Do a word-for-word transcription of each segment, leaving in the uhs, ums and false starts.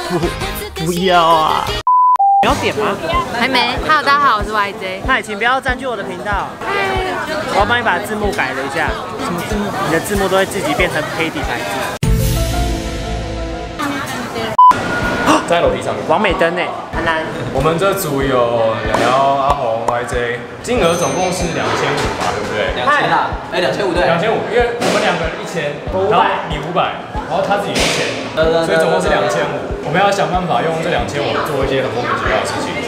不不要啊！你要点吗？ 还没。Hello， 大家好，我是 Y J。 那请不要占据我的频道。我要帮你把字幕改了一下。什么字幕？你的字幕都会自己变成黑底白字。 在楼梯上面， 王美灯呢？很难。 我们这组有聊聊、阿红、Y J， 金额总共是两千五吧，对不对？ 两千啦，哎，两千五对。 两千五，因为我们两个人一千，然后你五百，然后他自己一千，所以总共是两千五。我们要想办法用这两千五做一些很莫名其妙的事情。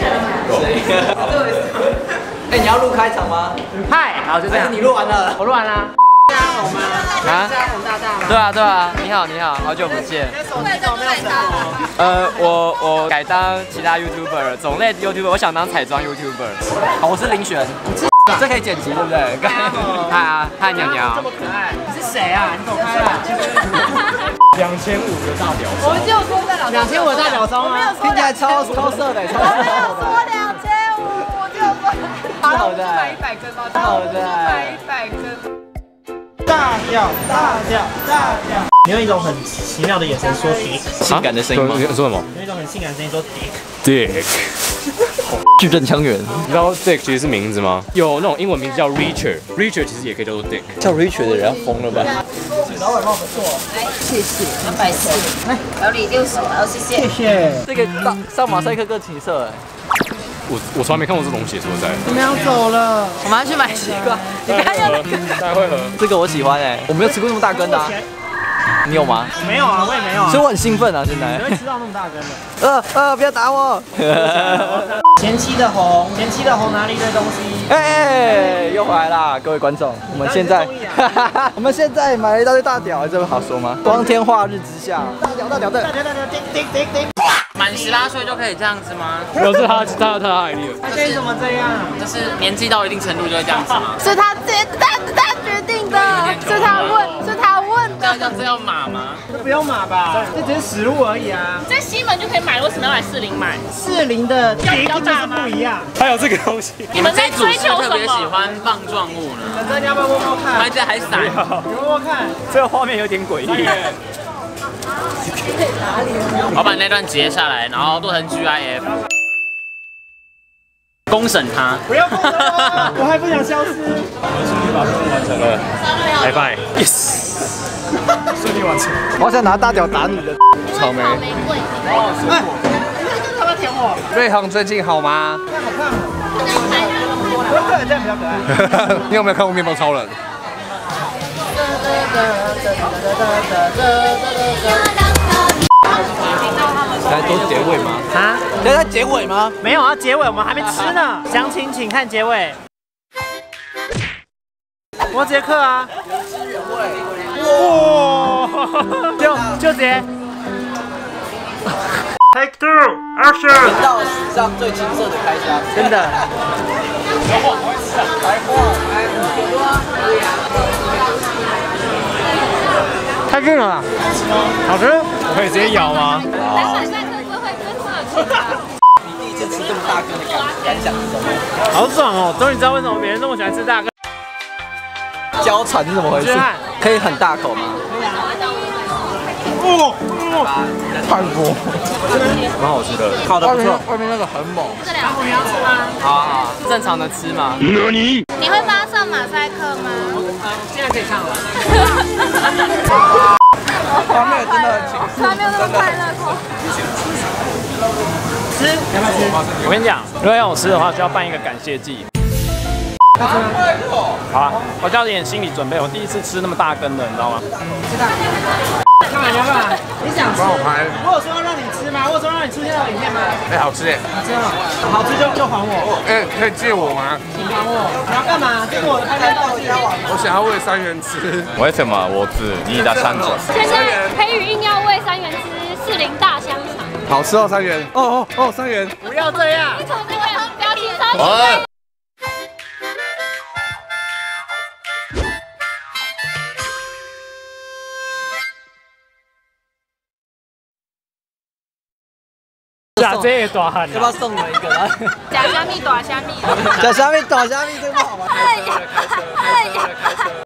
哎，你要录开场吗？ 嗨，好，就这样。 你录完了， 我录完了。 加红吗？啊，加红大大吗？ 对啊对啊，你好你好，好久不见。 手机都没有什么。 呃，我我改当其他 YouTuber， 种类 YouTuber， 我想当彩妆 YouTuber。好，我是林璇。这可以剪辑对不对？嗨啊，嗨鸟鸟。 这么可爱，你是谁啊？你走开了。 两千五的大屌我就说在两两千五的大屌装吗？ 听起来超超色的，超色的。 我没有说两千五，我就说。好了，我就买一百根吧。好的。我就买一百根。 大屌，大屌，大屌！你用一种很奇妙的眼神说 “dick”， 性感的声音吗？ 说什么？ 用一种很性感的声音说 Dick。 字正腔圆。 你知道 Dick 其实是名字吗？有那种英文名字叫 Richard，Richard 其实也可以叫做 Dick。 叫 Richard 的人要疯了吧？ 老板帮我们做， 来，谢谢，两百四，老李六十，好，谢谢。 谢谢。 这个上上马赛克更情色哎。 我我从来没看过这种写，说实在的。 你们要走了， 我们要去买西瓜。你不要用那个。 大家会喝。 这个我喜欢哎，我没有吃过那么大根的。你有吗？ 没有啊，我也没有啊。 所以我很兴奋啊，现在。 你会吃到那么大根的？ 呃呃，不要打我！ 前期的红，前期的红拿了一堆东西。 哎，又回来啦，各位观众，我们现在，我们现在买了一大堆大屌，这个好说吗？光天化日之下，大屌大屌的， 大屌大屌，叮叮叮叮。 满十八岁就可以这样子吗？ 有是他他他海力。 他现在怎么这样？ 就是年纪到一定程度就会这样子吗？ 是他决他他决定的，是他问，是他问这样这的。 样这要码吗？ 这不用码吧？这只是实物而已啊。 在西门就可以买，为什么要来士林买？ 士林的迪克就是不一样。 还有这个东西。 你们这一组是特别喜欢棒状物呢？ 等着你要不要摸摸看？ 还在还闪， 你摸摸看。 这个画面有点诡异。 我把那段截下来，然后做成 G I F， 公审他。 不要公审我，我还不想消失。 我们顺利把任务完成了，拜拜 ，yes， 顺利完成。 我想拿大屌打你的草莓。 玫瑰， 哦，水果。你他妈舔我！ 瑞恒最近好吗？ 这样好看哦。不要这样比较可爱。 你有没有看过面包超人？来做结尾吗？ 啊？ 现在结尾吗？ 没有啊，结尾我们还没吃呢。详情请看结尾。我直接刻啊。哇！就就直接。Take two, action！ 到史上最青涩的开箱， 真的。太近了啦，好吃。 我可以直接咬吗？ 来马赛克社会跟社区。 你第一次吃这么大根的感感想是什么？ 好爽哦！终于知道为什么别人那么喜欢吃大根。 娇喘是怎么回事？可以很大口吗？ 哦， 韩国， 蛮好吃的。 烤的不错，外面那个很猛。 这两个你要吃吗？ 好好，正常的吃嘛。 你你会帮他上马赛克吗？ 现在可以唱了。 画面真的很清楚， 他没有那么快乐。 吃，要不要吃？ 我跟你讲，如果要我吃的话，就要办一个感谢祭。好啊，我就要有点心理准备。我第一次吃那么大根的，你知道吗？ 干嘛？你要干嘛？你想吃？ 帮我拍。 我有说要让你吃吗？我有说让你出现到影片吗？ 哎，好吃哎！ 好吃吗？好吃就就还我。 哎，可以借我吗？ 请还我。你要干嘛？这是我的拍拍道具。 我想要喂三元吃。为什么我只你的三种？ 现在培宇硬要喂三元吃士林大香肠， 好吃哦，三元。哦哦哦，三元。 不要这样。 从这个标题超级。 假这也大汉。 要不要送你们一个？ 假虾米短虾米。 假虾米，短虾米，这个不好吗？ 哎呀，哎呀。